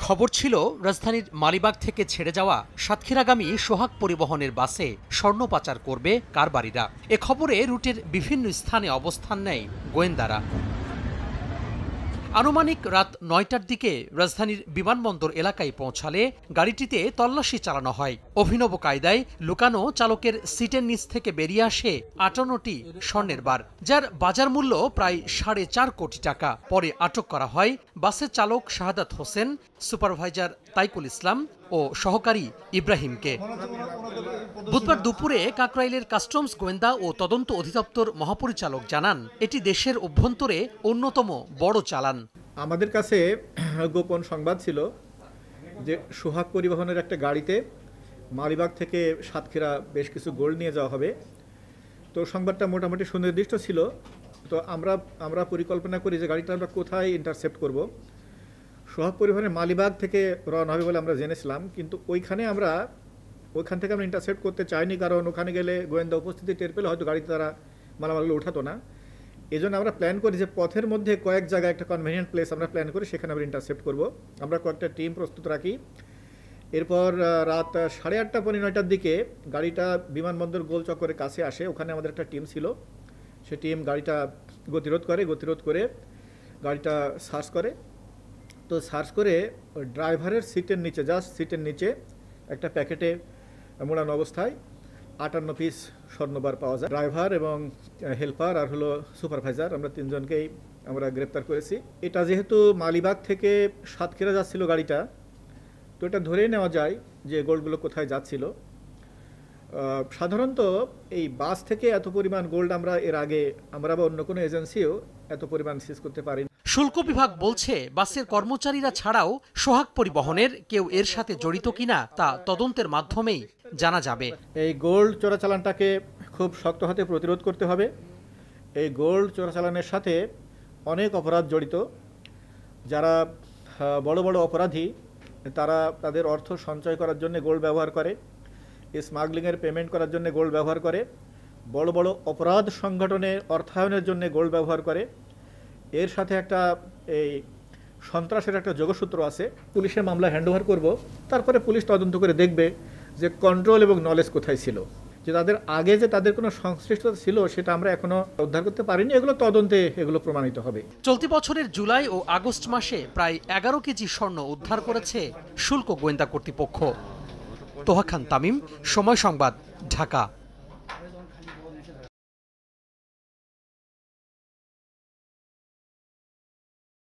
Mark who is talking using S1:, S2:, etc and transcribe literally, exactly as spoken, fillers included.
S1: খবর ছিল রাজধানীর মালিবাগ থেকে ছেড়ে যাওয়া সাতক্ষীরাগামী সোহাগ পরিবহনের বাসে স্বর্ণ পাচার করবে কারবারিরা। এ খবরে রুটের বিভিন্ন স্থানে অবস্থান নেয় গোয়েন্দারা। আনুমানিক রাত নয়টার দিকে রাজধানীর বিমানবন্দর এলাকায় পৌঁছালে গাড়িটিতে তল্লাশি চালানো হয়। অভিনব কায়দায় লুকানো চালকের সিটের নিচ থেকে বেরিয়ে আসে আটান্নটি স্বর্ণের বার, যার বাজার মূল্য প্রায় সাড়ে চার কোটি টাকা। পরে আটক করা হয় বাসের চালক শাহাদাত হোসেন, সুপারভাইজার তাইকুল ইসলাম ও সহকারী ইব্রাহিমকে। বুধবার দুপুরে কাকরাইলের কাস্টমস গোয়েন্দা ও তদন্ত অধিদপ্তর মহাপরিচালক জানান, এটি দেশের অভ্যন্তরে অন্যতম বড় চালান।
S2: আমাদের কাছে গোপন সংবাদ ছিল যে সোহাগ পরিবহনের একটা গাড়িতে মালিবাগ থেকে সাতক্ষীরা বেশ কিছু গোল্ড নিয়ে যাওয়া হবে। তো সংবাদটা মোটামুটি সুনির্দিষ্ট ছিল। তো আমরা আমরা পরিকল্পনা করি যে গাড়িটা আমরা কোথায় ইন্টারসেপ্ট করব। সোহাগ পরিবহনের মালিবাগ থেকে রওনা হবে বলে আমরা জেনেছিলাম, কিন্তু ওইখানে আমরা ওইখান থেকে আমরা ইন্টারসেপ্ট করতে চাইনি, কারণ ওখানে গেলে গোয়েন্দা উপস্থিতি টের পেলে হয়তো গাড়িতে তারা মালামালগুলো উঠাতো না। এই জন্য আমরা প্ল্যান করি যে পথের মধ্যে কয়েক জায়গায় একটা কনভেনিয়েন্ট প্লেস আমরা প্ল্যান করি, সেখানে আমরা ইন্টারসেপ্ট করব। আমরা কয়েকটা টিম প্রস্তুত রাখি। এরপর রাত সাড়ে আটটা পনেরো নয়টার দিকে গাড়িটা বিমানবন্দর গোল চক্করের কাছে আসে। ওখানে আমাদের একটা টিম ছিল, সে টিম গাড়িটা গতিরোধ করে গতিরোধ করে গাড়িটা সার্চ করে। তো সার্চ করে ড্রাইভারের সিটের নিচে, জাস্ট সিটের নিচে একটা প্যাকেটে মোড়ানো অবস্থায় আটান্ন পিস স্বর্ণবার পাওয়া যায়। ড্রাইভার এবং হেল্পার আর হলো সুপারভাইজার, আমরা তিনজনকেই আমরা গ্রেপ্তার করেছি। এটা যেহেতু মালিবাগ থেকে সাতক্ষীরা যাচ্ছিল গাড়িটা, তো এটা ধরেই নেওয়া যায় যে গোল্ডগুলো কোথায় যাচ্ছিল। সাধারণত এই বাস থেকে এত পরিমাণ গোল্ড আমরা এর আগে আমরা বা অন্য কোনো এজেন্সিও এত পরিমাণ সিজ করতে পারি।
S1: শুল্ক বিভাগ বলছে, বাসের কর্মচারীরা ছাড়াও সোহাগ পরিবহনের কেউ এর সাথে জড়িত কিনা তা তদন্তের মাধ্যমেই জানা যাবে।
S2: এই গোল্ড চোরাচালানটাকে খুব শক্ত হাতে প্রতিরোধ করতে হবে। এই গোল্ড চোরাচালানের সাথে অনেক অপরাধ জড়িত। যারা বড় বড় অপরাধী তারা তাদের অর্থ সঞ্চয় করার জন্য গোল্ড ব্যবহার করে, স্মাগলিংয়ের পেমেন্ট করার জন্য গোল্ড ব্যবহার করে, বড় বড় অপরাধ সংগঠনে অর্থায়নের জন্য গোল্ড ব্যবহার করে। এর সাথে একটা এই সন্ত্রাসের একটা যোগসূত্র আছে। পুলিশের মামলা হ্যান্ডওভার করব, তারপরে পুলিশ তদন্ত করে দেখবে যে কন্ট্রোল এবং নলেজ কোথায় ছিল, যে তাদের আগে যে তাদের কোনো সংশ্লিষ্টতা ছিল সেটা আমরা এখনো উদ্ধার করতে পারিনি। এগুলো তদন্তে এগুলো প্রমাণিত হবে।
S1: চলতি বছরের জুলাই ও আগস্ট মাসে প্রায় এগারো কেজি স্বর্ণ উদ্ধার করেছে শুল্ক গোয়েন্দা কর্তৃপক্ষ। তোহা খান তামিম, সময় সংবাদ, ঢাকা।